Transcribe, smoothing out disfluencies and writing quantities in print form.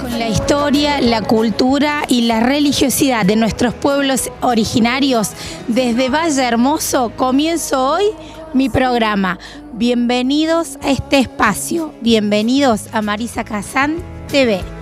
Con la historia, la cultura y la religiosidad de nuestros pueblos originarios, desde Valle Hermoso comienzo hoy mi programa. Bienvenidos a este espacio, bienvenidos a Marisa Kazan TV.